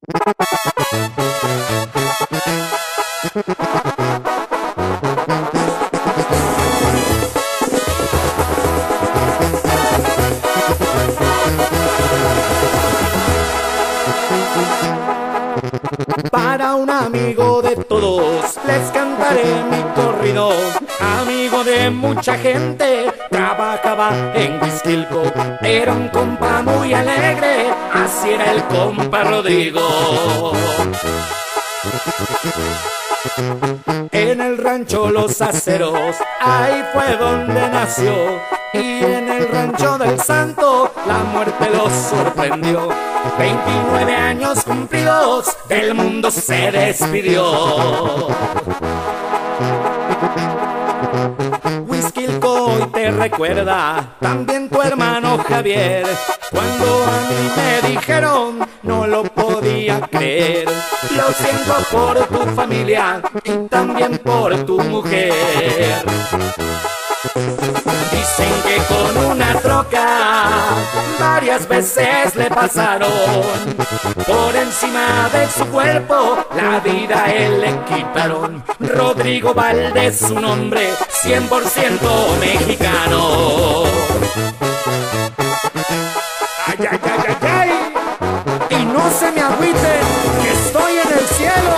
Para un amigo de todos les cantaré mi corrido. Amigo de mucha gente, trabajaba en Huixquilco. Era un compa muy alegre, así era el compa Rodrigo. En el rancho Los Aceros, ahí fue donde nació. Y en el rancho del Santo, la muerte los sorprendió. 29 años cumplidos, del mundo se despidió. Huixquilco hoy te recuerda, también tu hermano Javier. Cuando a mí me dijeron, no lo podía creer. Lo siento por tu familia y también por tu mujer. Dicen que con una troca varias veces le pasaron por encima de su cuerpo, la vida él le quitaron. Rodrigo Valdés, su nombre, 100% mexicano. Ay, ay, ay, ay, ay. Y no se me agüiten, que estoy en el cielo.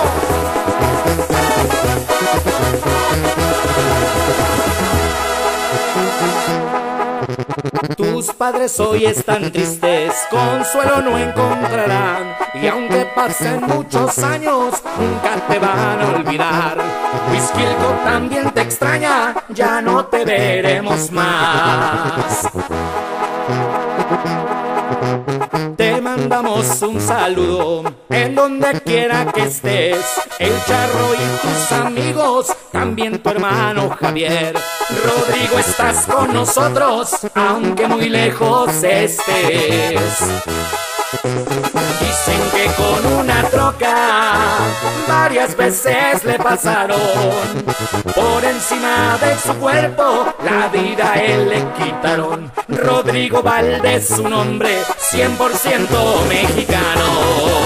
Tus padres hoy están tristes, consuelo no encontrarán. Y aunque pasen muchos años, nunca te van a olvidar. Huixquilco también te extraña, ya no te veremos más. Te mandamos un saludo en donde quiera que estés. El Charro y tus amigos, también tu hermano Javier. Rodrigo, estás con nosotros, aunque muy lejos estés. Dicen que con una troca varias veces le pasaron por encima de su cuerpo, la vida él le quitaron. Rodrigo Valdés, su nombre, 100% mexicano.